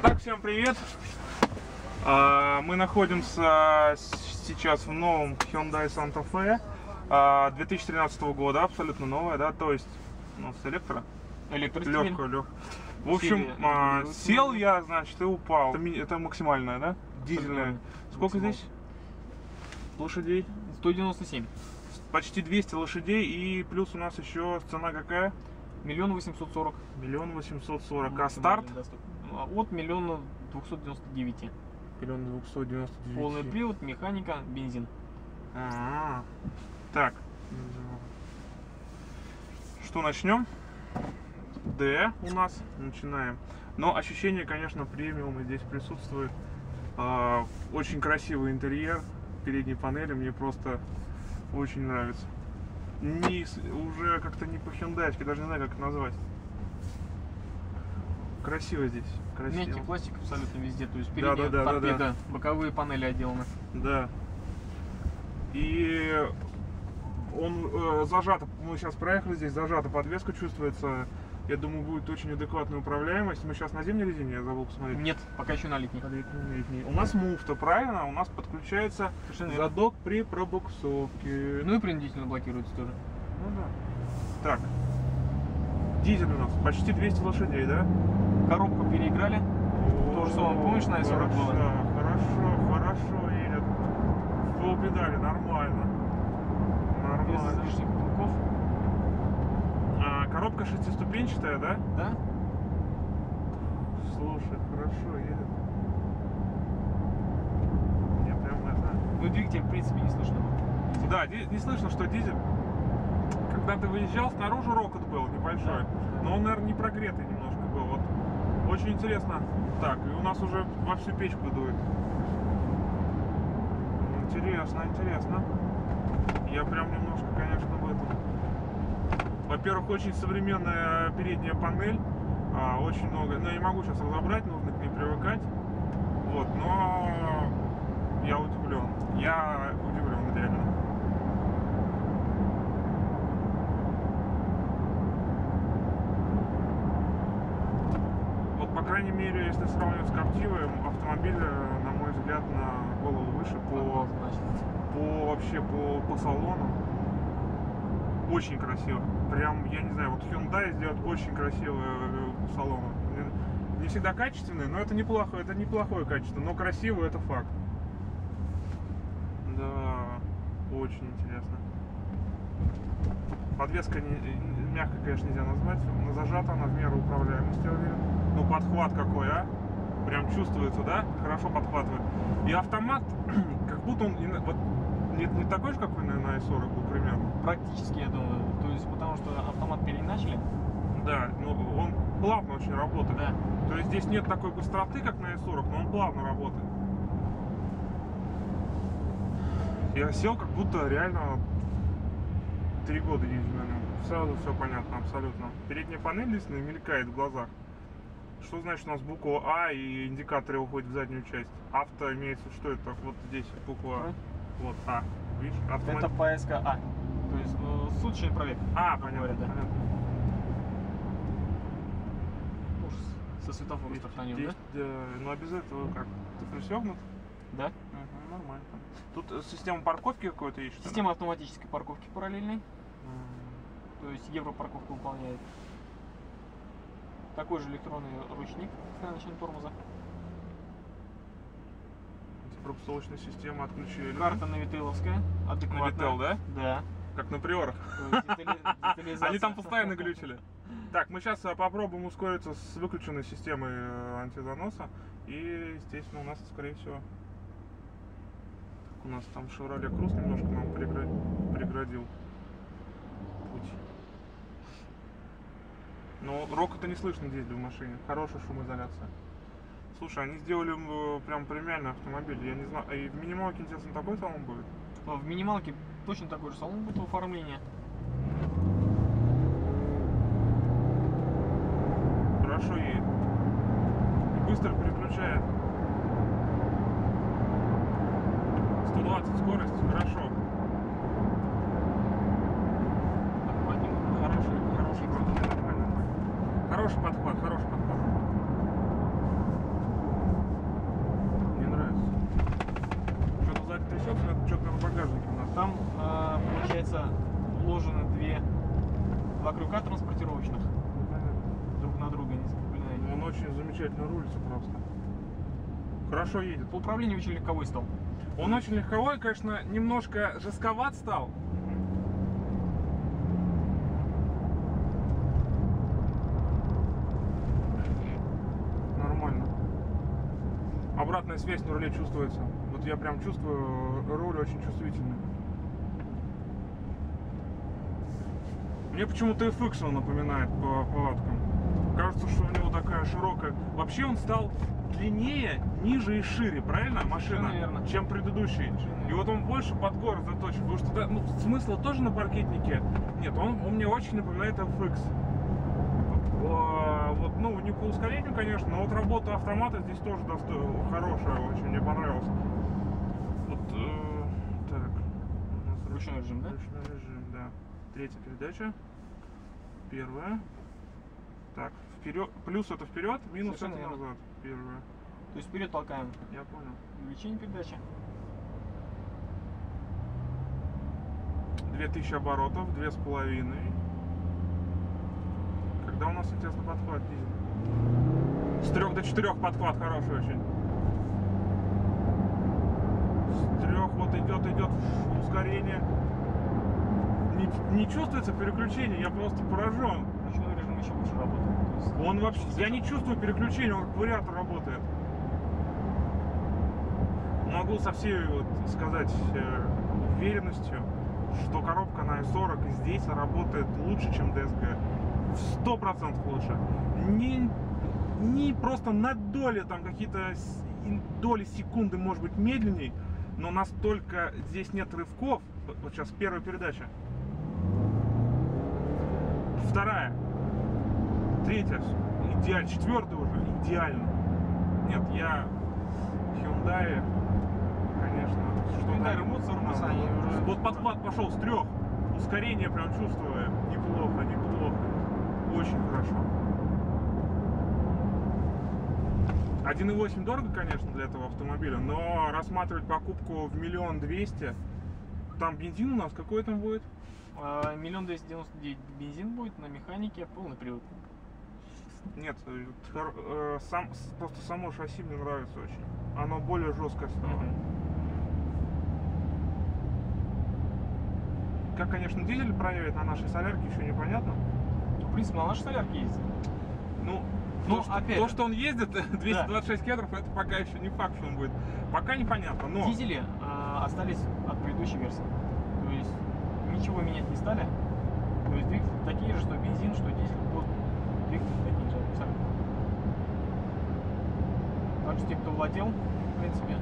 Итак, всем привет! Мы находимся сейчас в новом Hyundai Santa Fe 2013 года, абсолютно новая, да, то есть с легкая. В общем, сел я, значит, и упал. Это максимальная, да? Дизельная. Сколько здесь лошадей? 197. Почти 200 лошадей, и плюс у нас еще цена какая? 1 840 000. 1 840 000. А старт? От 1 299 000. 1 299 000. Полный привод, механика, бензин. Так. Что, начнем? Д у нас. Начинаем. Но ощущение, конечно, премиума здесь присутствует. Очень красивый интерьер передней панели. Мне просто очень нравится. Уже как-то не по-хюндайски, даже не знаю, как это назвать. Красиво здесь. Красиво. Мягкий пластик абсолютно везде. То есть передняя торпеда, боковые панели отделаны. Да. И он зажато, мы сейчас проехали здесь, зажата подвеска чувствуется. Я думаю, будет очень адекватная управляемость. Мы сейчас на зимней резине, я забыл посмотреть. Нет, пока еще на летней. У нас муфта, правильно? У нас подключается задок при пробуксовке. Ну и принудительно блокируется тоже. Ну да. Так. Дизель у нас почти 200 лошадей, да? Коробку переиграли. То же самое, помнишь, на i40 было? Хорошо едет. Пол педали, нормально. Без излишних пинков. Коробка шестиступенчатая, да? Да. Слушай, хорошо едет. Я прям это... Ну, двигатель, в принципе, не слышно. Да, не слышно, что дизель. Когда ты выезжал, снаружи рокот был небольшой. Да. Но он, наверное, не прогретый немножко был. Вот. Очень интересно. Так, и у нас уже во всю печку дует. Интересно. Я прям немножко, конечно, в этом... Во-первых, очень современная передняя панель. Очень много. Но я не могу сейчас разобрать, нужно к ней привыкать. Вот, но я удивлен. Реально. Вот, по крайней мере, если сравнивать с Captiva, автомобиль, на мой взгляд, на голову выше вообще по салону. Очень красиво. Прям, я не знаю, вот Hyundai сделает очень красивый салон. Не всегда качественный, но это неплохое качество. Но красиво, это факт. Да, очень интересно. Подвеска мягко, конечно, нельзя назвать. Но зажата она в меру управляемости, я уверен. Ну, подхват какой, а? Прям чувствуется, да? Хорошо подхватывает. И автомат, как будто он... Вот, не такой же, как вы на i40 был примерно? Практически, я думаю. То есть, потому что автомат переначали. Да, но он плавно очень работает. Да. То есть здесь нет такой быстроты, как на i40, но он плавно работает. Я сел, как будто реально 3 года ездил на нем. Сразу все понятно, абсолютно. Передняя панель действительно мелькает в глазах. Что значит у нас буква А и индикаторы уходят в заднюю часть? Авто имеется, что это? Вот здесь буква А. Вот А. Видишь? Это ПСК А. То есть суточный пробег. Понятно. Да. Со светофора сохранил, да? Ну а без этого как? Ты пристегнут? Да. Нормально. Тут система парковки какой-то есть? Система автоматической парковки параллельной. То есть европарковку выполняет. Такой же электронный ручник с ночным тормоза. Пропусковочная система отключили. Карта навителовская, адекватная. Навител, да? Да. Как на приорах. Они там постоянно глючили. Так, мы сейчас попробуем ускориться с выключенной системой антизаноса. И, естественно, у нас, скорее всего, у нас там Chevrolet Cruze немножко нам преградил путь. Но рока-то не слышно здесь в машине. Хорошая шумоизоляция. Слушай, они сделали прям премиальный автомобиль. Я не знаю. И в минималке, интересно, такой салон будет? В минималке точно такой же салон будет в оформлении. Хорошо едет. Быстро переключает. 120 скорость, хорошо. Хороший подхват, хороший подхват. Там, получается, вложены два крюка транспортировочных друг на друга не закреплены. Он очень замечательно рулится просто. Хорошо едет. По управлению очень легковой стал. Он очень легковой, конечно, немножко жестковат стал. Нормально. Обратная связь на руле чувствуется. Вот я прям чувствую, руль очень чувствительный. Мне почему-то FX он напоминает по повадкам. Кажется, что у него такая широкая. Вообще он стал длиннее, ниже и шире, правильно, машина, Верно. чем предыдущий. И вот он больше под город заточен. Потому что ну, смысла тоже на паркетнике нет. Он мне очень напоминает FX. Вот, ну, не по ускорению, конечно, но вот работа автомата здесь тоже хорошая, очень мне понравилась. Вот, так. У нас Ручной режим, да? Ручной режим, да. Третья передача. Первая. Так, вперед. Плюс это вперед, минус это назад. Первая. То есть вперед толкаем. Я понял. Увеличение передачи. 2000 оборотов, 2,5. Когда у нас, интересно, подхват дизель? С 3 до 4 подхват хороший очень. С 3 вот идет ускорение. Не чувствуется переключение, я просто поражен. Ручной режим еще лучше работает. То есть Он вообще, я не чувствую переключения, он как вариатор работает. Могу со всей вот сказать уверенностью, что коробка на i40 здесь работает лучше, чем DSG. В 100% лучше. Не просто на доли, там какие-то доли секунды, может быть, медленней, но настолько здесь нет рывков. Вот сейчас первая передача. Вторая. Третья. Идеально. Четвертая уже. Идеально. Нет, я Hyundai, конечно, Hyundai рвутся, они уже... Вот подхват пошел с 3. Ускорение прям чувствую. Неплохо, неплохо. Очень хорошо. 1,8 дорого, конечно, для этого автомобиля, но рассматривать покупку в 1 200 000, там бензин у нас какой там будет? 1 299 000 бензин будет, на механике, полный привод. Нет, просто само шасси мне нравится очень. Оно более жесткое стало. Как, конечно, дизель проявит на нашей солярке, еще непонятно. В принципе, на нашей солярке ездит. Ну, опять то, же, что он ездит 226 кедров, это пока еще не факт, что он будет. Пока непонятно, но... Дизели остались от предыдущей версии. То есть ничего менять не стали. То есть двигатели такие же, что бензин, что дизель. Вот двигатели такие же абсолютно. Так что те, кто владел, в принципе.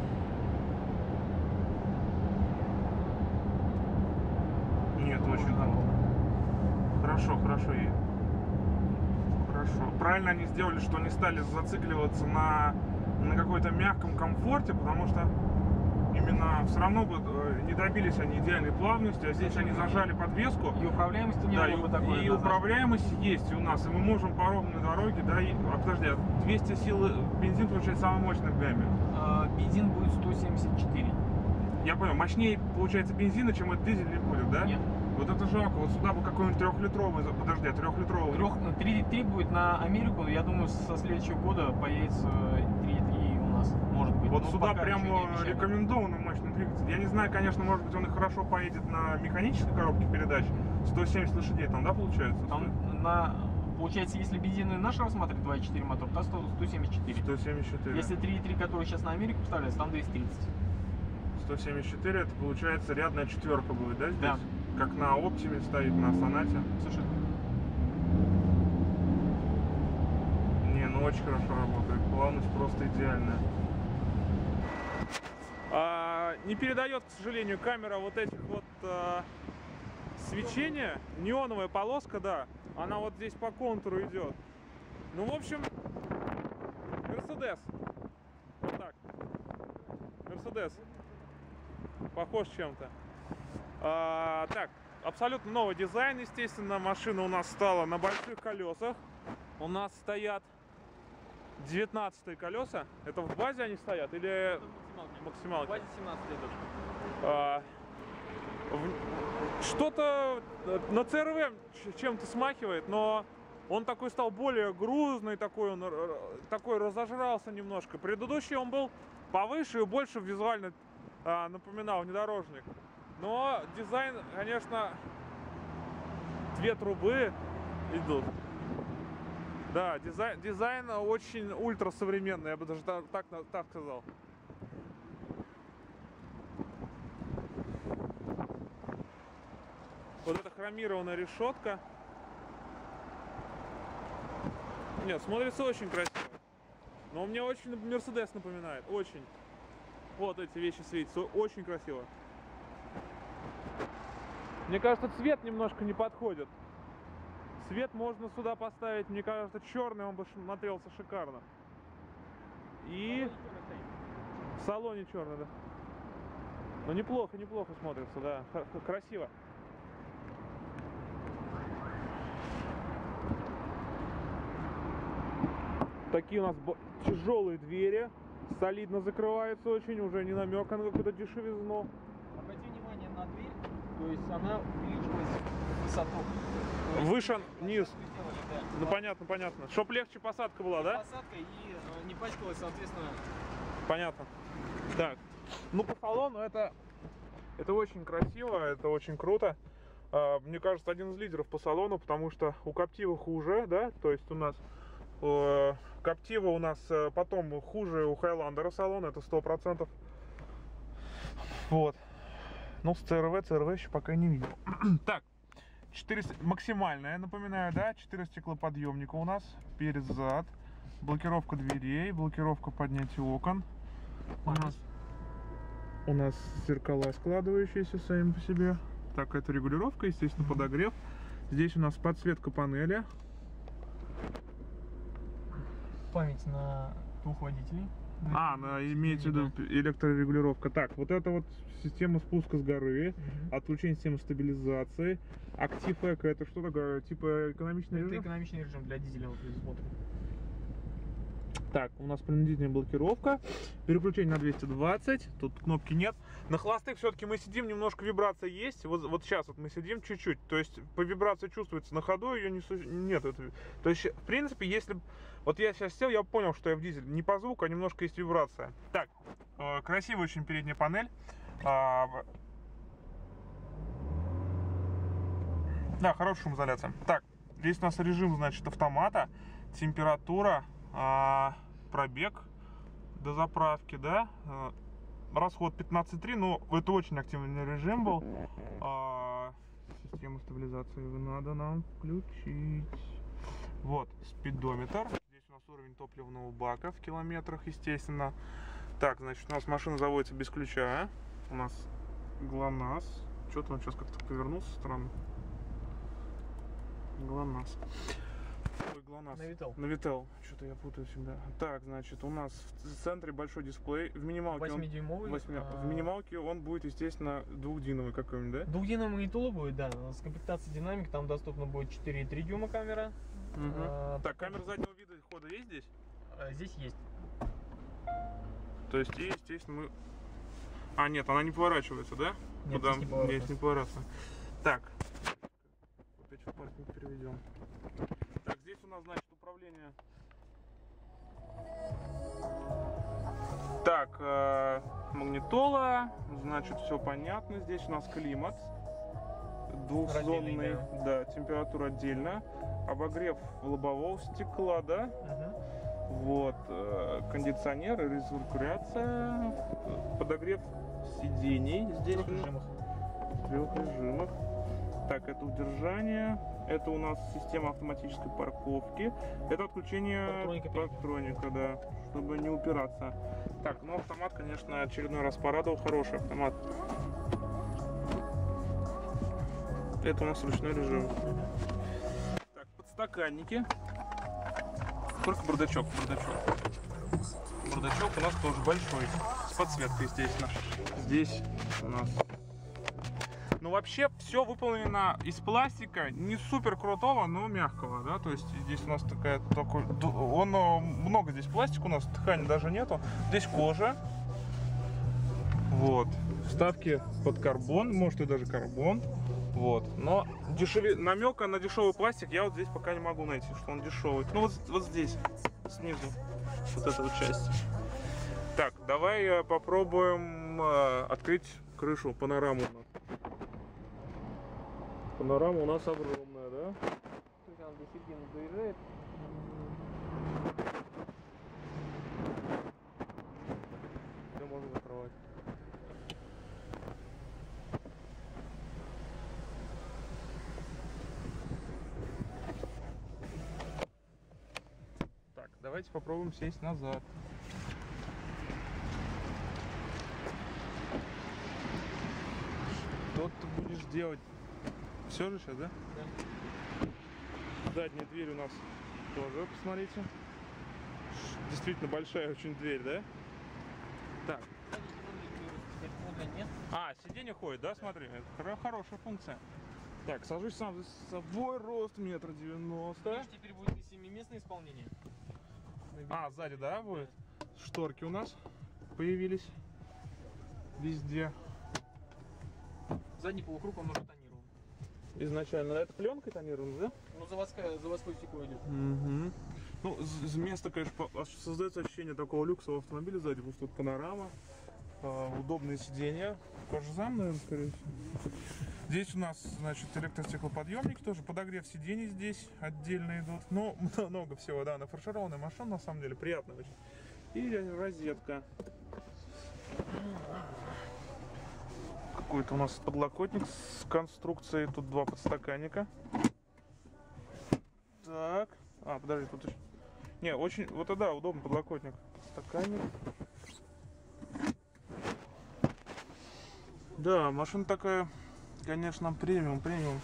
Нет, очень хорошо едет. Хорошо. Правильно они сделали, что не стали зацикливаться на какой-то мягком комфорте, потому что именно все равно бы не добились они идеальной плавности, а здесь они зажали подвеску. И управляемости не да, было бы такой. И управляемость есть у нас, и мы можем по ровной дороге, да, подожди, 200 сил бензин получается самый мощный в гамме. Бензин будет 174. Я понял, мощнее получается бензина, чем этот дизель не будет, да? Нет. Вот это жалко, вот сюда бы какой-нибудь 3-литровый, подожди, 3-литровый. 3 будет на Америку, я думаю, со следующего года появится 3.3 у нас, может быть. Вот но сюда пока прямо ничего не обещали. рекомендованный мощный двигатель. Я не знаю, конечно, может быть он и хорошо поедет на механической коробке передач. 170 лошадей там, да, получается? Там получается, если бензиновый наш рассматривать 2.4 мотор, то 174. 174. Если 3.3, который сейчас на Америку поставляется, там 230. 174, это получается рядная четверка будет, да, здесь? Да. Как на Оптиме стоит, на Сонате. Слушай, Не, ну очень хорошо работает, плавность просто идеальная. Не передает, к сожалению, камера вот этих вот свечения. Неоновая полоска, да, она вот здесь по контуру идет. Ну, в общем, Мерседес. Вот так. Мерседес. Похож чем-то. Так, абсолютно новый дизайн, естественно. Машина у нас стала на больших колесах. У нас стоят 19-е колеса. Это в базе они стоят или максималки? в базе 17 идет. Что-то на CR-V чем-то смахивает, но он такой стал более грузный, такой он такой разожрался немножко. Предыдущий он был повыше и больше визуально напоминал внедорожник. Но дизайн, конечно, две трубы идут. Да, дизайн очень ультрасовременный, я бы даже так сказал. Вот эта хромированная решетка. Нет, смотрится очень красиво. Но мне очень Мерседес напоминает. Очень. Вот эти вещи светятся. Очень красиво. Мне кажется, цвет немножко не подходит. Цвет можно сюда поставить. Мне кажется, черный он бы смотрелся шикарно. И в салоне черный, да. Но неплохо смотрится, да. Красиво. Такие у нас тяжелые двери, солидно закрываются очень, уже не намека на какую-то дешевизну. Обрати внимание на дверь, то есть она увеличилась в высоту. Выше, низ. Сделали, да. Ну понятно. Чтоб легче посадка была, да? Посадка и не пачкалась, соответственно. Понятно. Так, ну по салону это очень красиво, это очень круто. Мне кажется, один из лидеров по салону, потому что у Captiva хуже, да, то есть у нас Captiva у нас потом хуже у Highlander салон, это 100%. Вот. Ну, с CR-V еще пока не видел. Так, 4 максимальная, напоминаю, да, 4 стеклоподъемника у нас, перед, зад, блокировка дверей, блокировка поднятия окон. У нас зеркала складывающиеся сами по себе. Так, это регулировка, естественно, подогрев. Здесь у нас подсветка панели. Память на двух водителей. Имеется в виду электрорегулировка. Так, вот это вот система спуска с горы, отключение системы стабилизации. Active Eco, это что такое? Типа экономичный режим? Это экономичный режим для дизеля, вот здесь смотрим. Так, у нас принудительная блокировка, переключение на 220, тут кнопки нет. На холостых все-таки мы сидим, немножко вибрация есть. Вот сейчас вот мы сидим чуть-чуть, то есть по вибрации чувствуется, на ходу ее нет. То есть, в принципе, если вот я сейчас сел, я понял, что я в дизеле. Не по звуку, а немножко есть вибрация. Так, красивая очень передняя панель. Да, хорошая шумоизоляция. Так, здесь у нас режим, значит, автомата, температура, пробег до заправки, да, расход 15,3, но это очень активный режим был. Систему стабилизации надо нам включить. Вот, спидометр. Здесь у нас уровень топливного бака в километрах, естественно. Так, значит, у нас машина заводится без ключа. У нас ГЛОНАСС. Что-то он сейчас как-то повернулся странно. ГЛОНАСС. Ой, ГЛОНАСС. Навител. Что-то я путаю всегда. Так, значит, у нас в центре большой дисплей. В минималке 8-дюймовый. В минималке он будет, естественно, двухдиновый какой-нибудь, да? Двухдиновый магнитола будет, да. С комплектацией динамик там доступно будет 4,3 дюйма камера. Так, камера заднего вида и хода есть здесь? Здесь есть. То есть, и, естественно, мы... нет, она не поворачивается, да? Нет, куда? Здесь не поворачивается. Так. Опять в паркинг переведем. Так, здесь у нас, значит, управление. Так, магнитола, значит, все понятно. Здесь у нас климат двухзонный, да, температура отдельно, обогрев лобового стекла, да, вот, кондиционер, рециркуляция, подогрев сидений здесь в трех режимах. Так, это удержание. Это у нас система автоматической парковки. Это отключение парктроника, да, чтобы не упираться. Так, ну автомат, конечно, очередной раз порадовал. Хороший автомат. Это у нас ручной режим. Так, подстаканники. Только бардачок. Бардачок у нас тоже большой. С подсветкой, естественно. Здесь у нас... Ну, вообще, все выполнено из пластика, не супер крутого, но мягкого, да, то есть здесь у нас много здесь пластика, у нас ткани даже нету, здесь кожа, вот, вставки под карбон, может и даже карбон. Вот. Но намека на дешевый пластик я вот здесь пока не могу найти, что он дешевый. Ну вот здесь, снизу, вот эта вот часть. Так, давай попробуем открыть крышу, панораму у нас. Панорама у нас огромная, да? То есть она до середины доезжает. Все можно закрывать. Так, давайте попробуем сесть назад. Что ты будешь делать? Все же сейчас, да? Да. Задняя дверь у нас тоже, посмотрите. Действительно большая очень дверь, да? Так. А, сиденье ходит, да, смотри? Это хорошая функция. Так, сажусь сам за собой, рост 1,90 м. Видишь, теперь будет и семиместное исполнение. А, сзади, да, будет? Шторки у нас появились везде. Задний полукруг он уже тонирован. Изначально это пленкой тонировано, да? Ну, заводское стекло идет. Угу. Ну, с места, конечно, создается ощущение такого люксового автомобиля сзади, потому что тут панорама, удобные сиденья, кожзам, наверное, скорее всего. Здесь у нас, значит, электростеклоподъемник, тоже подогрев сидений здесь отдельно идут. Ну, много всего, да, нафаршированная машина, на самом деле, приятная очень. И розетка. Какой-то у нас подлокотник с конструкцией, тут два подстаканника. Так, подожди, тут еще... Не, очень, вот да, удобный подлокотник. Стаканник. Да, машина такая, конечно, премиум.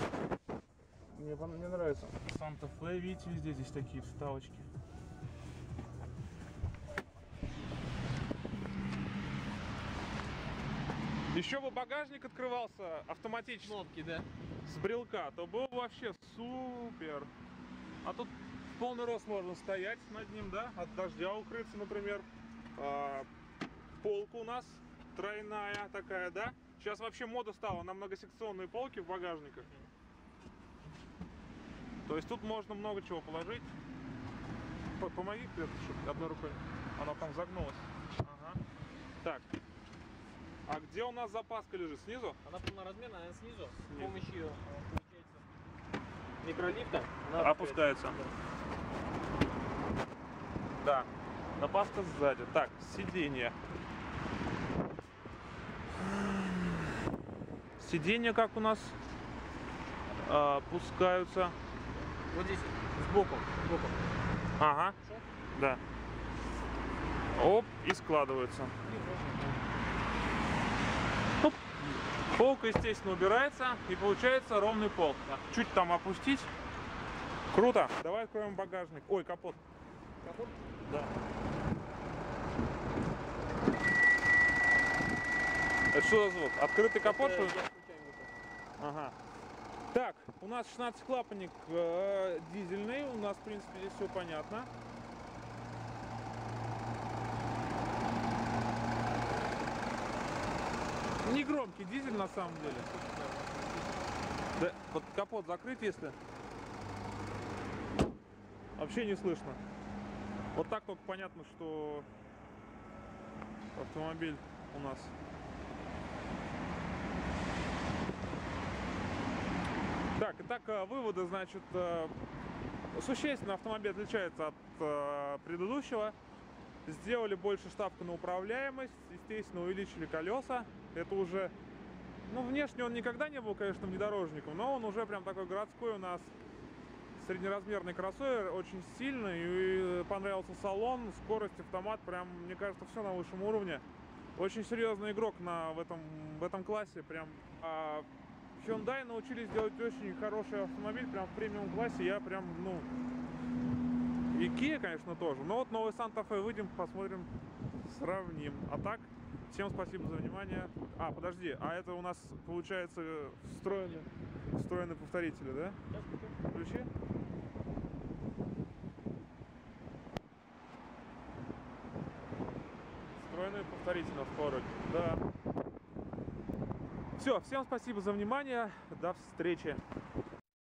Мне нравится. Санта-Фе, видите, везде здесь такие вставочки. Еще бы багажник открывался автоматически. Кнопки, да. С брелка, то было вообще супер. А тут в полный рост можно стоять над ним, да, от дождя укрыться, например. Полка у нас тройная такая, да. Сейчас вообще мода стала на многосекционные полки в багажниках. То есть тут можно много чего положить. Помоги, чтобы одной рукой. Она там загнулась. Ага. Так. А где у нас запаска лежит? Снизу? Она полноразмерная, она снизу. С помощью, получается, микролифта она опускается. Да. Запаска сзади. Так, сиденье. Сиденья как у нас опускаются? Вот здесь, сбоку. Ага. Да. Оп, и складываются. Ну, полка, естественно, убирается, и получается ровный пол. Чуть там опустить. Круто. Давай откроем багажник. Ой, капот. Капот? Да. Это что за звук? Открытый капот? Это Что ли? Ага. Так, у нас 16-клапанник дизельный. У нас, в принципе, здесь все понятно. Не громкий дизель на самом деле. Да, вот капот закрыть, если вообще не слышно. Вот так только понятно, что автомобиль у нас. Так, итак, выводы, значит, существенно автомобиль отличается от предыдущего. Сделали больше ставку на управляемость, естественно, увеличили колеса. Это уже, ну, внешне он никогда не был, конечно, внедорожником, но он уже прям такой городской у нас среднеразмерный кроссовер, очень сильный, и понравился салон, скорость, автомат, прям, мне кажется, все на высшем уровне. Очень серьезный игрок в этом классе, прям. Hyundai научились делать очень хороший автомобиль, прям в премиум классе, я прям, ну, и Kia, конечно, тоже. Но вот новый Santa-Fe выйдем, посмотрим, сравним. А так, всем спасибо за внимание. Подожди, а это у нас, получается, встроенные повторители, да? Включи. Встроенные повторители на второй. Да. Все, всем спасибо за внимание. До встречи.